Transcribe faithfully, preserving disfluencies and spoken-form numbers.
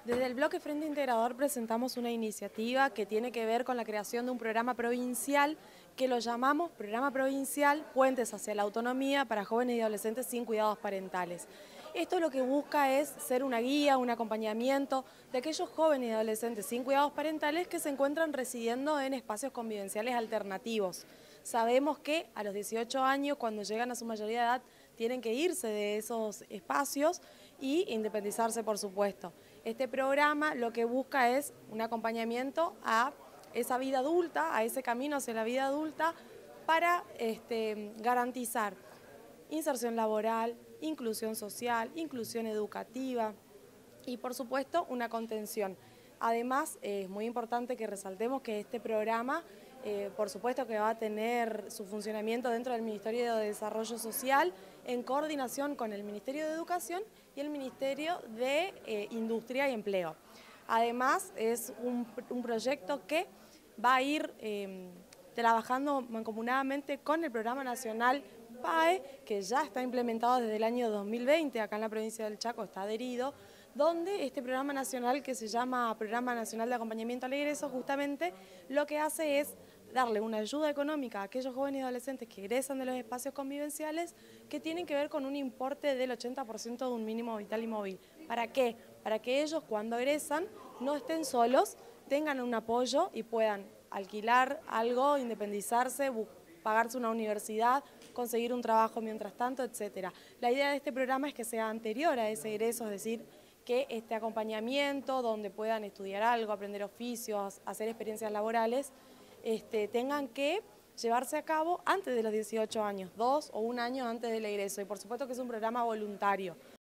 Desde el Bloque Frente Integrador presentamos una iniciativa que tiene que ver con la creación de un programa provincial que lo llamamos Programa Provincial Puentes hacia la Autonomía para Jóvenes y Adolescentes sin Cuidados Parentales. Esto lo que busca es ser una guía, un acompañamiento de aquellos jóvenes y adolescentes sin cuidados parentales que se encuentran residiendo en espacios convivenciales alternativos. Sabemos que a los dieciocho años, cuando llegan a su mayoría de edad, tienen que irse de esos espacios y independizarse, por supuesto. Este programa lo que busca es un acompañamiento a esa vida adulta, a ese camino hacia la vida adulta, para este, garantizar inserción laboral, inclusión social, inclusión educativa y, por supuesto, una contención. Además, es muy importante que resaltemos que este programa, eh, por supuesto que va a tener su funcionamiento dentro del Ministerio de Desarrollo Social en coordinación con el Ministerio de Educación y el Ministerio de eh, Industria y Empleo. Además, es un, un proyecto que va a ir eh, trabajando mancomunadamente con el Programa Nacional P A E, que ya está implementado desde el año dos mil veinte, acá en la provincia del Chaco está adherido, donde este programa nacional, que se llama Programa Nacional de Acompañamiento al Egreso, justamente lo que hace es darle una ayuda económica a aquellos jóvenes y adolescentes que egresan de los espacios convivenciales, que tienen que ver con un importe del ochenta por ciento de un mínimo vital y móvil. ¿Para qué? Para que ellos, cuando egresan, no estén solos, tengan un apoyo y puedan alquilar algo, independizarse, pagarse una universidad, conseguir un trabajo mientras tanto, etcétera. La idea de este programa es que sea anterior a ese egreso, es decir, que este acompañamiento, donde puedan estudiar algo, aprender oficios, hacer experiencias laborales, este, tengan que llevarse a cabo antes de los dieciocho años, dos o un año antes del egreso. Y por supuesto que es un programa voluntario.